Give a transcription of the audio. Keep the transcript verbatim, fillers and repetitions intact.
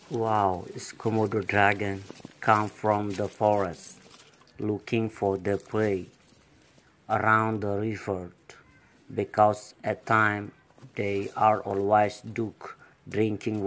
Wow, is Komodo dragon come from the forest looking for the prey around the river because at time they are always duck drinking